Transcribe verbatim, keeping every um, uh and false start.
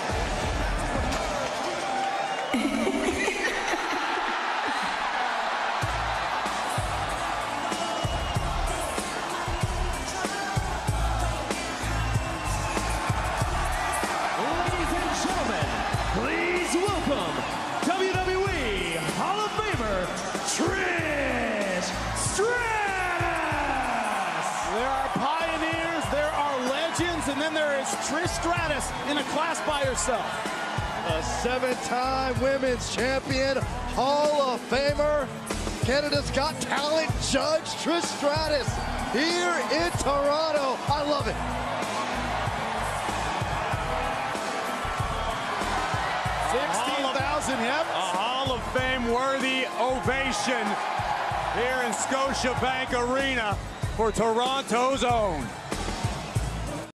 Please welcome W W E Hall of Famer Trish Stratus. There are pioneers, there are legends, and then there is Trish Stratus in a class by herself. A seven-time women's champion, Hall of Famer, Canada's Got Talent judge, Trish Stratus, here in Toronto. I love it. sixteen thousand, yep. A Hall of Fame worthy ovation here in Scotiabank Arena for Toronto's own